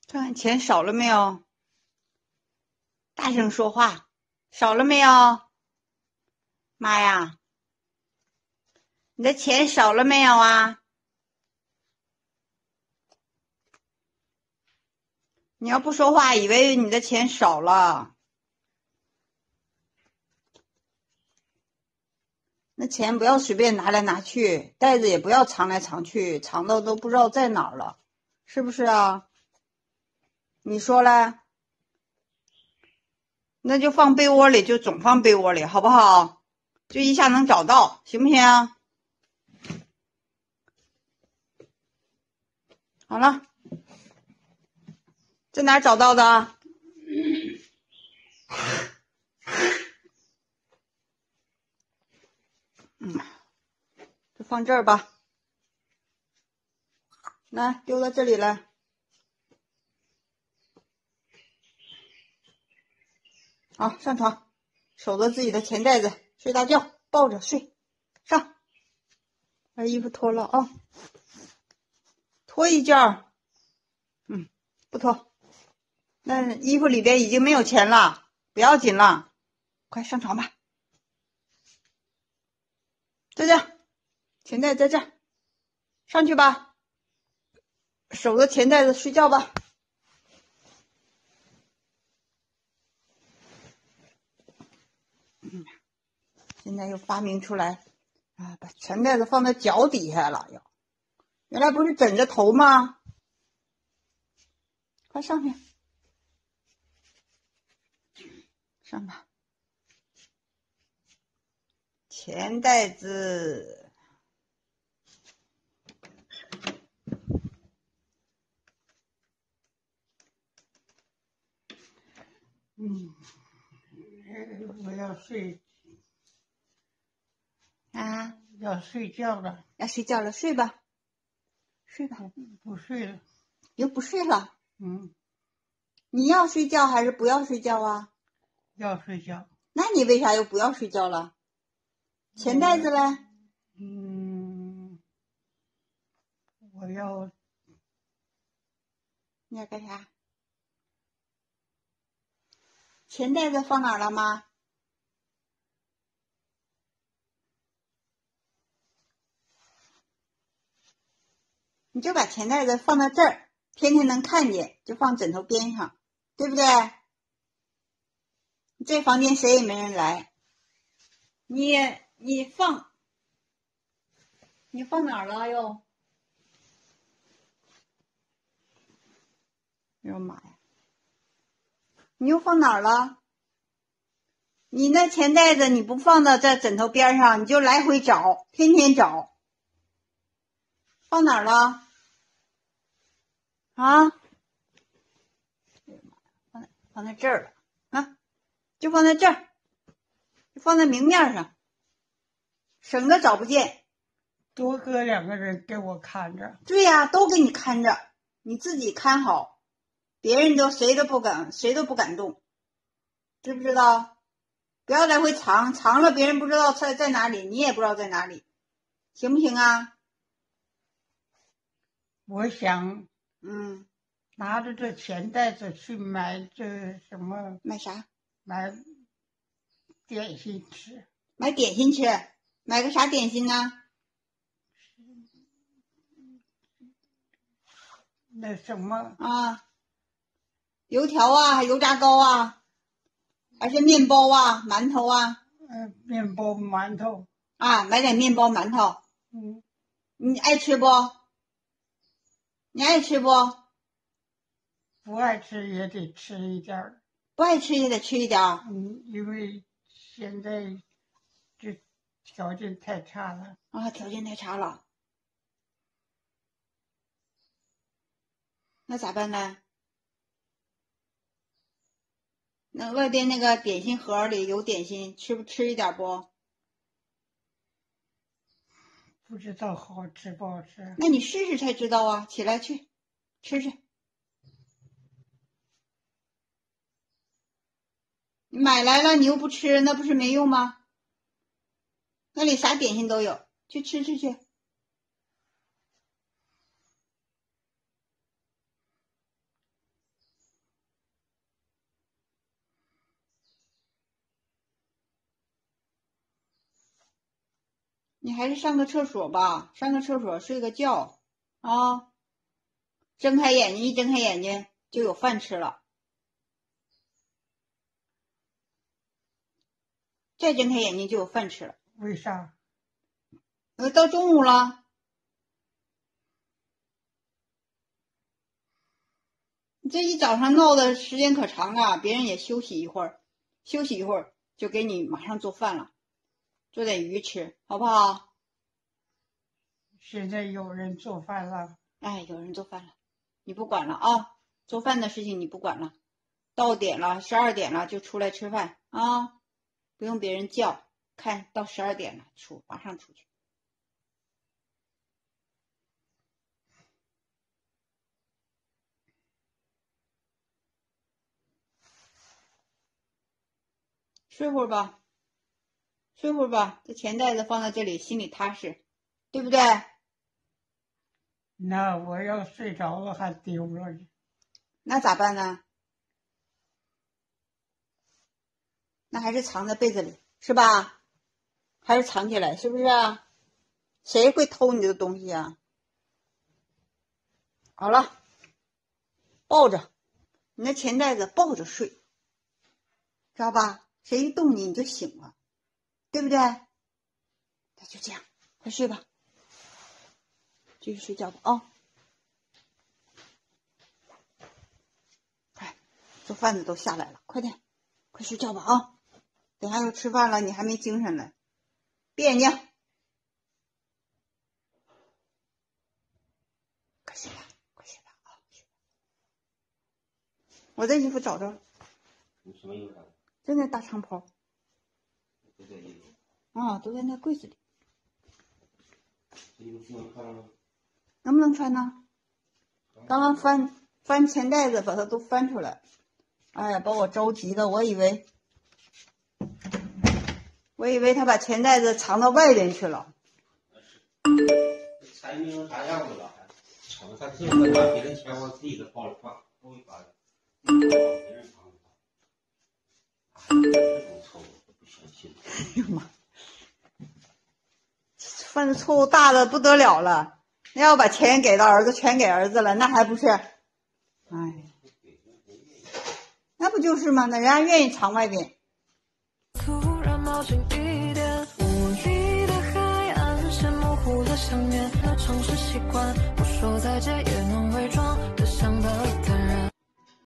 看看钱少了没有？大声说话，少了没有？妈呀，你的钱少了没有啊？你要不说话，以为你的钱少了。那钱不要随便拿来拿去，袋子也不要藏来藏去，藏到都不知道在哪儿了，是不是啊？你说嘞？那就放被窝里，就总放被窝里，好不好？就一下能找到，行不行？好了，在哪儿找到的？就放这儿吧。来，丢到这里来。好，上床，守着自己的钱袋子，睡大觉，抱着睡。上，把衣服脱了啊，脱一件儿。不脱。那衣服里边已经没有钱了，不要紧了，快上床吧。在这，钱袋在这，上去吧，守着钱袋子睡觉吧。现在又发明出来啊，把钱袋子放在脚底下了，要原来不是枕着头吗？快上去，上吧。钱袋子， 我要睡啊， 要睡觉了， 要睡觉了，睡吧，睡吧。 不睡了。 又不睡了， 嗯， 你要睡觉还是不要睡觉啊？ 要睡觉。 那你为啥又不要睡觉了？钱袋子嘞？ 我要你要干啥？钱袋子放哪儿了吗？你就把钱袋子放到这儿，天天能看见，就放枕头边上，对不对？这房间谁也没人来，你放哪儿了又？哎呦妈呀！你又放哪儿了？你那钱袋子你不放到这枕头边上，你就来回找，天天找，放哪儿了？啊？放在这儿了啊，就放在这儿，就放在明面上，省得找不见。 多搁2个人给我看着。 对呀，都给你看着，你自己看好，别人谁都不敢动，知不知道？不要来回藏，藏了别人不知道在哪里，你也不知道在哪里，行不行啊？ 我想拿着这钱袋子去买这什么？ 买啥？ 买点心吃。 买点心吃？买个啥点心呢？ 那什么啊，油条啊，油炸糕啊，还是面包啊，馒头啊？ 面包馒头。 啊，买点面包馒头。你爱吃不？你爱吃不？ 不爱吃也得吃一点儿。 不爱吃也得吃一点儿。 因为现在这条件太差了。 啊，条件太差了。那咋办呢？那外边那个点心盒里有点心，吃一点不？ 不知道好吃不好吃。 那你试试才知道啊！起来去吃去。你买来了你又不吃，那不是没用吗？那里啥点心都有，去吃去。 你还是上个厕所吧，上个厕所睡个觉啊。睁开眼睛，一睁开眼睛就有饭吃了。再睁开眼睛就有饭吃了。 为啥？ 到中午了，你这一早上闹的时间可长了，别人也休息一会儿，休息一会儿就给你马上做饭了，做点鱼吃，好不好？ 现在有人做饭了。 哎，有人做饭了，你不管了啊，做饭的事情你不管了。到点了，12点了就出来吃饭啊，不用别人叫。看到12点了，马上出去。睡会儿吧，睡会儿吧，这钱袋子放在这里，心里踏实，对不对？ 那我要睡着了还丢了。 那咋办呢？那还是藏在被子里，是吧？还是藏起来，是不是啊？谁会偷你的东西啊？好了，抱着你的钱袋子，抱着睡，知道吧？谁一动你，你就醒了，对不对？那就这样，快睡吧，继续睡觉吧啊！快，做饭的都下来了，快点，快睡觉吧啊！等下要吃饭了，你还没精神呢，闭眼睛，快睡吧，快睡吧啊！我这衣服找着了。 你什么衣服？ 就那大长袍。 就这衣服。 啊，都在那柜子里。 这衣服能穿吗？ 能不能穿呢？刚刚翻钱袋子，把它都翻出来。哎呀，把我着急的，我以为他把钱袋子藏到外边去了。 财迷成啥样子了？藏他自个拿别人钱往自己的包里放，都会把别人藏着。这种错误不相信。 哎呦妈！犯的错误大的不得了了。那要把钱给到儿子，全给儿子了，那还不是？哎，那不就是吗？那人家愿意藏外边。 突然冒进一点无意的海岸线，模糊了想念的城市习惯，不说再见也能伪装。